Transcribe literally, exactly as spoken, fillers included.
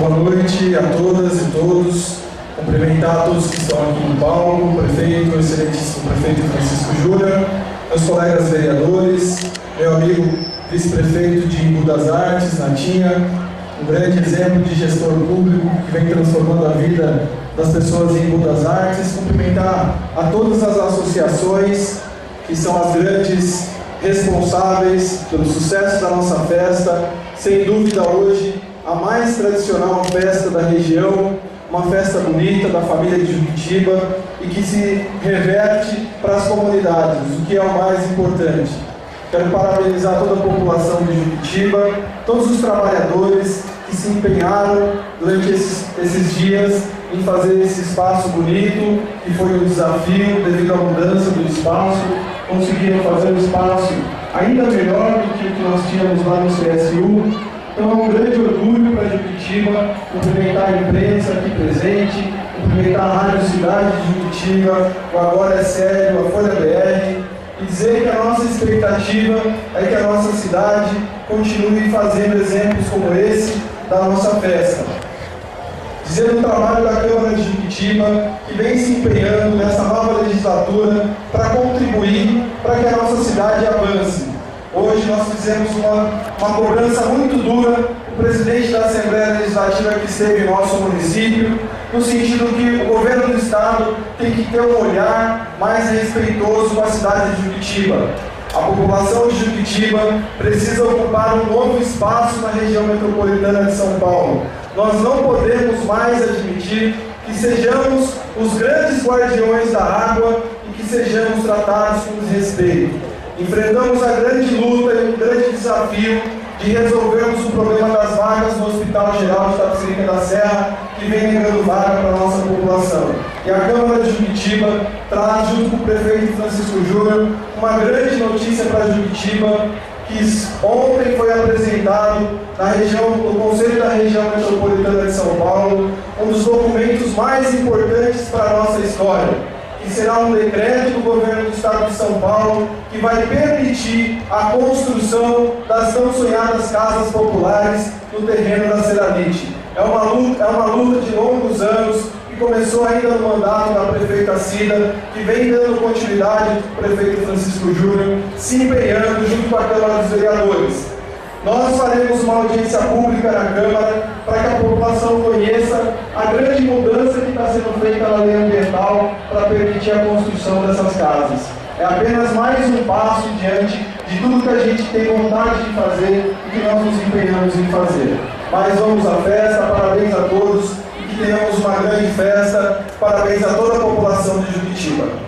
boa noite a todas e todos. Cumprimentar a todos que estão aqui no palco, o prefeito, o excelentíssimo prefeito Francisco Júnior, meus colegas vereadores, meu amigo vice-prefeito de Embu das Artes, Natinha, um grande exemplo de gestor público que vem transformando a vida das pessoas em Embu das Artes. Cumprimentar a todas as associações que são as grandes responsáveis pelo sucesso da nossa festa. Sem dúvida, hoje, a mais tradicional festa da região, uma festa bonita da família de Juquitiba e que se reverte para as comunidades, o que é o mais importante. Quero parabenizar toda a população de Juquitiba, todos os trabalhadores que se empenharam durante esses, esses dias em fazer esse espaço bonito, que foi um desafio devido à mudança do espaço. Conseguiram fazer um espaço ainda melhor do que o que nós tínhamos lá no C S U. Então é um grande orgulho para Juquitiba, cumprimentar a imprensa aqui presente, cumprimentar a Rádio Cidade de Juquitiba, o Agora é Sério, a Folha B R, e dizer que a nossa expectativa é que a nossa cidade continue fazendo exemplos como esse da nossa festa. Dizer o trabalho da Câmara de Juquitiba, que vem se empenhando nessa nova legislatura para contribuir para que a nossa cidade avance. Hoje nós fizemos uma, uma cobrança muito dura o presidente da Assembleia Legislativa que esteve em nosso município, no sentido que o governo do Estado tem que ter um olhar mais respeitoso com a cidade de Juquitiba. A população de Juquitiba precisa ocupar um novo espaço na região metropolitana de São Paulo. Nós não podemos mais admitir que sejamos os grandes guardiões da água e que sejamos tratados com desrespeito. Enfrentamos a grande luta e o grande desafio de resolvermos o problema das vagas no Hospital Geral de Tapicerica da Serra, que vem negando vaga para a nossa população. E a Câmara de Juquitiba traz, junto com o prefeito Francisco Júnior, uma grande notícia para Juquitiba, que ontem foi apresentado na região, no Conselho da Região Metropolitana de São Paulo, um dos documentos mais importantes para a nossa história, que será um decreto do governo do Estado de São Paulo que vai permitir a construção das tão sonhadas casas populares no terreno da Ceramite. É uma luta, é uma luta de longos anos que começou ainda no mandato da prefeita Cida, que vem dando continuidade do prefeito Francisco Júnior, se empenhando junto com a Câmara dos Vereadores. Nós faremos uma audiência pública na Câmara para que a população conheça a grande mudança que está sendo feita na lei ambiental para permitir a construção dessas casas. É apenas mais um passo diante de tudo que a gente tem vontade de fazer e que nós nos empenhamos em fazer. Mas vamos à festa, parabéns a todos e que tenhamos uma grande festa, parabéns a toda a população de Juquitiba.